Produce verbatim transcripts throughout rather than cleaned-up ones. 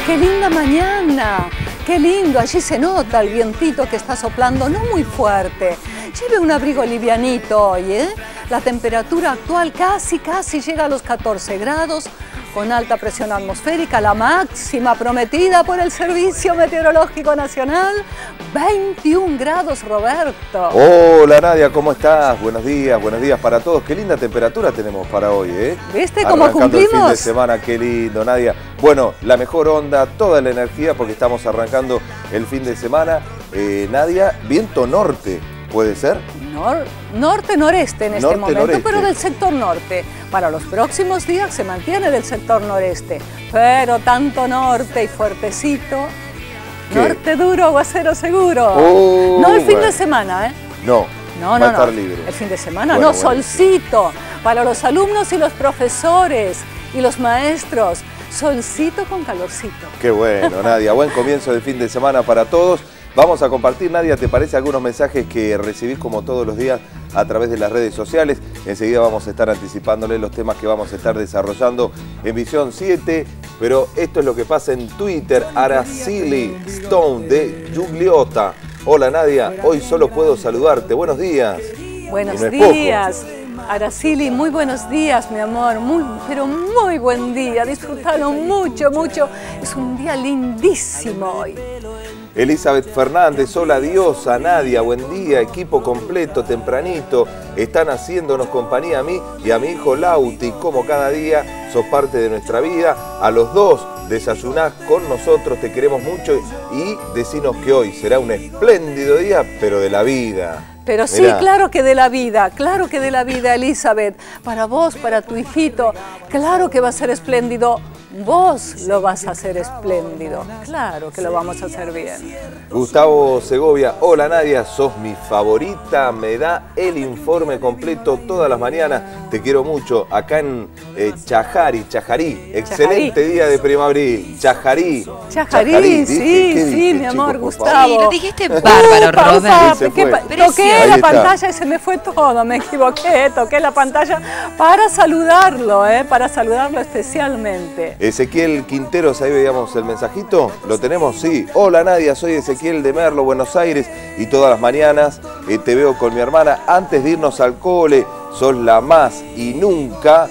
¡Qué linda mañana! ¡Qué lindo! Allí se nota el vientito que está soplando, no muy fuerte. Lleve un abrigo livianito hoy, ¿eh? La temperatura actual casi, casi llega a los catorce grados, con alta presión atmosférica, la máxima prometida por el Servicio Meteorológico Nacional, veintiún grados, Roberto. Hola Nadia, ¿cómo estás? Buenos días, buenos días para todos. Qué linda temperatura tenemos para hoy, ¿eh? ¿Viste cómo Arrancando cumplimos? el fin de semana, qué lindo, Nadia. Bueno, la mejor onda, toda la energía, porque estamos arrancando el fin de semana. Eh, Nadia, viento norte, ¿puede ser? Nor Norte-noreste en este Norte, momento, noreste. pero del sector norte. Para los próximos días se mantiene del sector noreste, pero tanto norte y fuertecito. ¿Qué? Norte duro, aguacero seguro. Oh, no el fin bueno. de semana, ¿eh? No, No, va no, a estar no. libre. El fin de semana, Bueno, no, bueno. solcito. Para los alumnos y los profesores y los maestros, solcito con calorcito. Qué bueno, Nadia. Buen comienzo de fin de semana para todos. Vamos a compartir, Nadia, ¿te parece algunos mensajes que recibís como todos los días a través de las redes sociales? Enseguida vamos a estar anticipándole los temas que vamos a estar desarrollando en Visión siete. Pero esto es lo que pasa en Twitter. Araceli Stone de Giuliota. Hola Nadia, hoy solo puedo saludarte. Buenos días. Buenos Y no es poco. días, Araceli, muy buenos días, mi amor, muy, pero muy buen día, disfrutalo mucho, mucho, es un día lindísimo hoy. Elizabeth Fernández, hola diosa, Nadia, buen día, equipo completo, tempranito, están haciéndonos compañía a mí y a mi hijo Lauti, como cada día, sos parte de nuestra vida, a los dos desayunás con nosotros, te queremos mucho y decinos que hoy será un espléndido día, pero de la vida. Pero sí, Mirá. claro que de la vida, claro que de la vida, Elizabeth, para vos, para tu hijito, claro que va a ser espléndido. Vos lo vas a hacer espléndido, claro que lo vamos a hacer bien. Gustavo Segovia, hola Nadia, sos mi favorita, me da el informe completo todas las mañanas, te quiero mucho, acá en eh, Chajari, Chajarí, excelente Chajarí. día de primabril, Chajarí. Chajarí, sí, ¿viste? ¿Qué sí, dije, mi chicos, amor, por Gustavo. favor? Sí, lo dijiste bárbaro, Upa, Robert. upa, Se ¿qué fue. pa- Precioso. toqué Ahí la está. pantalla y se me fue todo, me equivoqué, toqué la pantalla para saludarlo, ¿eh? Para saludarlo especialmente. Ezequiel Quinteros, ahí veíamos el mensajito, ¿lo tenemos? Sí. Hola Nadia, soy Ezequiel de Merlo, Buenos Aires, y todas las mañanas eh, te veo con mi hermana antes de irnos al cole, sos la más y nunca,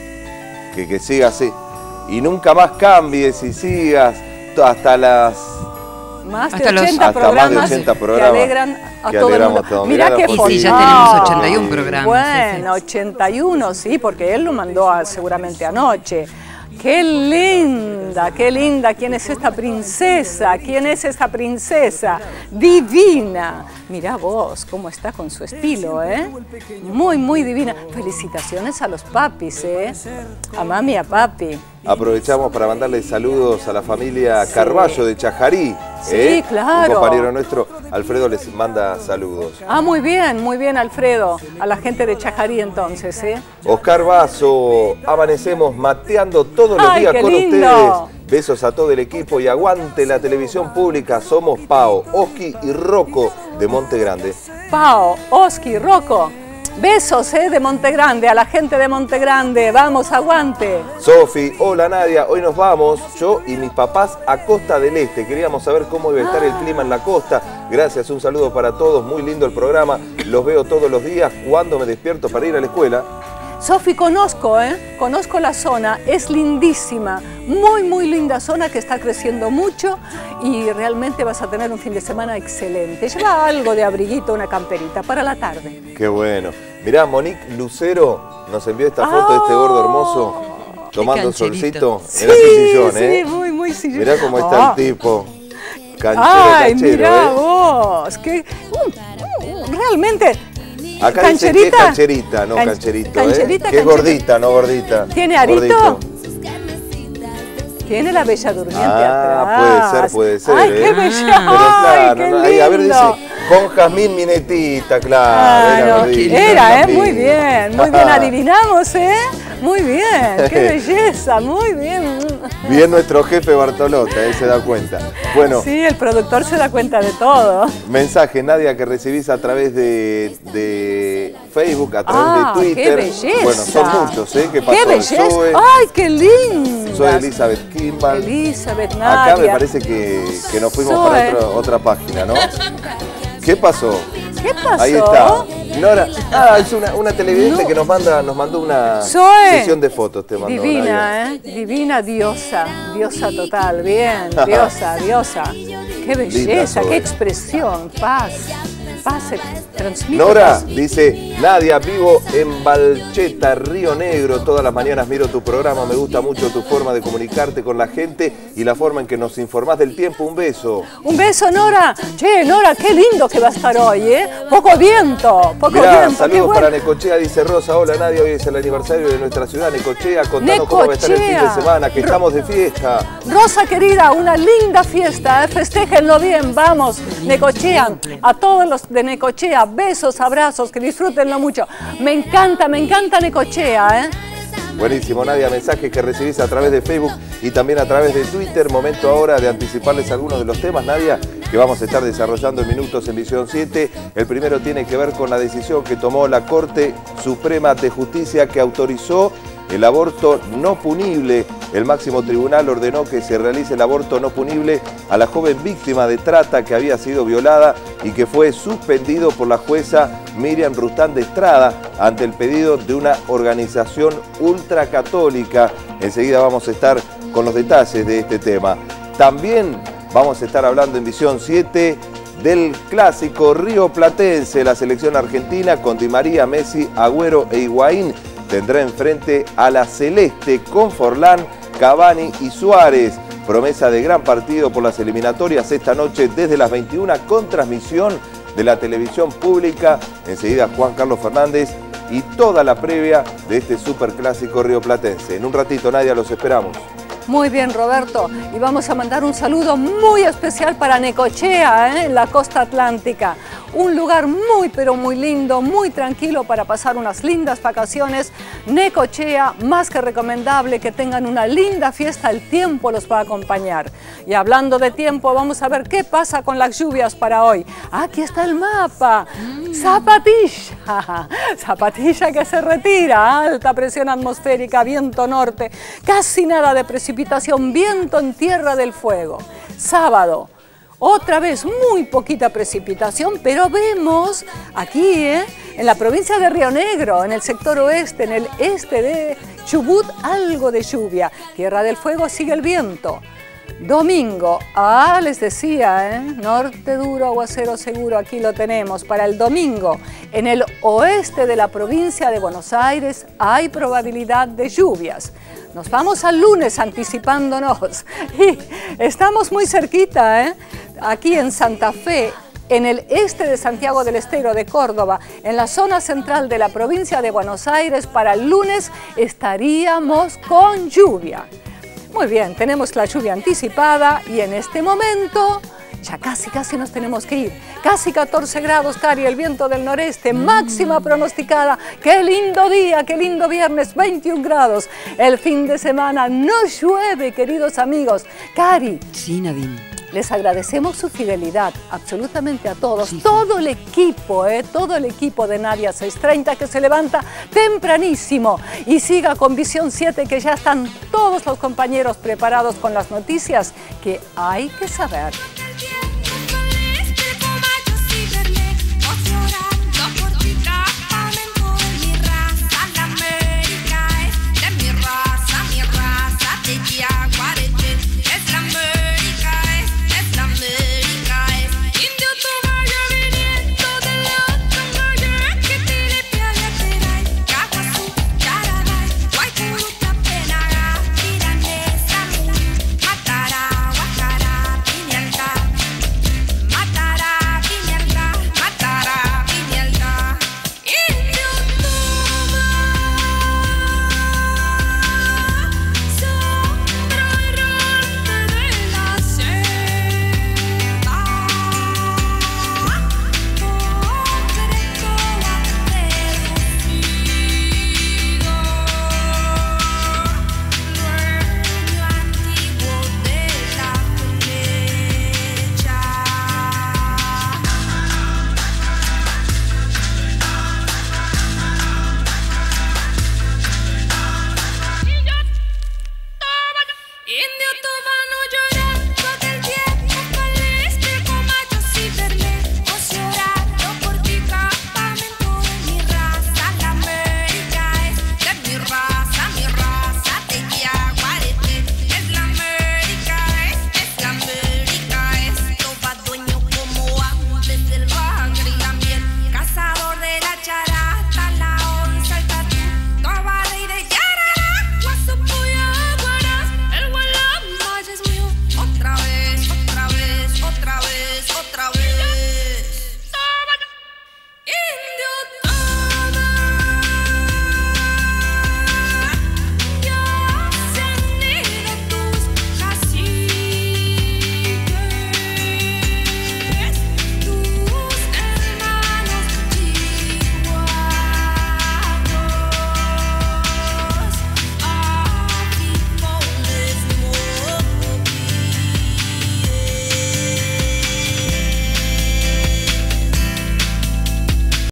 que, que sigas así, y nunca más cambies y sigas hasta las... Más de Hasta los- ochenta hasta más de programas ochenta que programas alegran a que todo el alegramos mundo. a todos. Mirá Mirá qué la Y foto. sí, ya foto. tenemos ochenta y uno programas. Bueno, sí, sí. ochenta y uno, sí, porque él lo mandó a- seguramente anoche. ¡Qué linda, qué linda! ¿Quién es esta princesa? ¿Quién es esta princesa? Divina. Mirá vos cómo está con su estilo, ¿eh? Muy, muy divina. Felicitaciones a los papis, ¿eh? A mami y a papi. Aprovechamos para mandarle saludos a la familia Carballo de Chajarí. Sí, ¿eh? claro. Un compañero nuestro, Alfredo, les manda saludos. Ah, muy bien, muy bien, Alfredo. A la gente de Chajarí entonces, ¿eh? Oscar Vaso, amanecemos mateando todos los ¡Ay, días qué con lindo! ustedes. Besos a todo el equipo y aguante la televisión pública. Somos Pao, Oski y Rocco de Monte Grande. Pao, Oski, Rocco. Besos, ¿eh? De Monte Grande, a la gente de Monte Grande. Vamos, aguante. Sofi, hola Nadia, hoy nos vamos, yo y mis papás a Costa del Este. Queríamos saber cómo iba a estar el clima en la costa. Gracias, un saludo para todos, muy lindo el programa. Los veo todos los días cuando me despierto para ir a la escuela. Sofi, conozco, ¿eh? Conozco la zona, es lindísima, muy, muy linda zona que está creciendo mucho y realmente vas a tener un fin de semana excelente. Lleva algo de abriguito, una camperita para la tarde. Qué bueno. Mirá, Monique Lucero nos envió esta foto de este gordo hermoso tomando cancherito. solcito en ese sillón, ¿eh? sí, muy, muy sillón. Mirá cómo está Ah. el tipo. Canchero, Ay, canchero, mirá ¿eh? vos, que uh, uh, realmente... Acá dice que es cancherita, no Can- cancherito, cancherita, ¿eh? Que es cancherita. gordita, no gordita. ¿Tiene arito? Gordito. Tiene la bella durmiente Ah, atrás. puede ser, puede ser, Ay, ¿eh? qué bella. Pero Ay, claro, qué no, ahí, a ver, lindo. dice, Con Jazmín Minetita, claro. Claro, Era, era, ¿eh? Muy bien, muy bien, adivinamos, ¿eh? Muy bien, qué belleza, muy bien. Bien nuestro jefe Bartolota, él se da cuenta. Bueno, sí, el productor se da cuenta de todo. mensaje, Nadia, que recibís a través de, de Facebook, a través Ah, de Twitter. qué belleza. Bueno, son muchos, ¿eh? ¿Qué pasó? Qué belleza. Zoe, Ay, qué lindo. Soy Elizabeth Kimball. Elizabeth, Nadia. Acá me parece que, que nos fuimos Zoe. para otro- otra página, ¿no? ¿Qué pasó? ¿Qué pasó? Ahí está. Nora, ah, es una, una televidente No. que nos manda, nos mandó una Zoe. sesión de fotos, te mandó. Nadia. Divina, ¿eh? Divina diosa, diosa total, bien, diosa, diosa. Qué belleza, Zoe. qué expresión, paz, paz se transmite. Nora paz. dice, Nadia, vivo en Balcheta, Río Negro, todas las mañanas miro tu programa, me gusta mucho tu forma de comunicarte con la gente y la forma en que nos informás del tiempo, un beso. Un beso, Nora. Che, Nora, qué lindo que va a estar hoy, ¿eh? Poco viento, poco Mirá, viento, qué saludos bueno. para Necochea, dice Rosa. Hola Nadia, hoy es el aniversario de nuestra ciudad, Necochea. Contanos cómo va a estar el fin de Necochea. semana, que estamos de fiesta. Rosa querida, una linda fiesta, ¿eh? Festéjenlo bien, vamos, Necochea, a todos los de Necochea, besos, abrazos, que disfrútenlo mucho. Me encanta, me encanta Necochea, ¿eh? Buenísimo, Nadia, mensajes que recibís a través de Facebook y también a través de Twitter. Momento ahora de anticiparles algunos de los temas, Nadia, que vamos a estar desarrollando en minutos en Visión siete. El primero tiene que ver con la decisión que tomó la Corte Suprema de Justicia, que autorizó el aborto no punible. El máximo tribunal ordenó que se realice el aborto no punible a la joven víctima de trata que había sido violada y que fue suspendido por la jueza Miriam Rustán de Estrada ante el pedido de una organización ultracatólica. Enseguida vamos a estar con los detalles de este tema. También vamos a estar hablando en Visión siete del clásico rioplatense. La selección argentina con Di María, Messi, Agüero e Higuaín tendrá enfrente a la Celeste con Forlán, Cavani y Suárez. Promesa de gran partido por las eliminatorias esta noche desde las veintiuna con transmisión de la televisión pública. Enseguida Juan Carlos Fernández y toda la previa de este superclásico rioplatense. En un ratito, Nadia, los esperamos. Muy bien, Roberto. Y vamos a mandar un saludo muy especial para Necochea, ¿eh? En la costa atlántica. Un lugar muy, pero muy lindo, muy tranquilo para pasar unas lindas vacaciones. Necochea, más que recomendable que tengan una linda fiesta. El tiempo los va a acompañar. Y hablando de tiempo, vamos a ver qué pasa con las lluvias para hoy. Aquí está el mapa. Zapatilla. Zapatilla que se retira. Alta presión atmosférica, viento norte. Casi nada de precipitación, viento en Tierra del Fuego. Sábado. Otra vez muy poquita precipitación, pero vemos aquí, ¿eh? En la provincia de Río Negro, en el sector oeste, en el este de Chubut, algo de lluvia. Tierra del Fuego sigue el viento. Domingo, ah, les decía, ¿eh? Norte duro, aguacero seguro, aquí lo tenemos. Para el domingo, en el oeste de la provincia de Buenos Aires hay probabilidad de lluvias. Nos vamos al lunes anticipándonos y estamos muy cerquita, ¿eh? Aquí en Santa Fe, en el este de Santiago del Estero de Córdoba, en la zona central de la provincia de Buenos Aires, para el lunes estaríamos con lluvia. Muy bien, tenemos la lluvia anticipada y en este momento ya casi, casi nos tenemos que ir. Casi catorce grados, Cari, el viento del noreste, máxima pronosticada. ¡Qué lindo día, qué lindo viernes! veintiún grados. El fin de semana no llueve, queridos amigos. Cari. Sí, Nadine. Les agradecemos su fidelidad, absolutamente a todos, sí, todo el equipo, eh, todo el equipo de Nadia seiscientos treinta que se levanta tempranísimo y siga con Visión siete, que ya están todos los compañeros preparados con las noticias que hay que saber.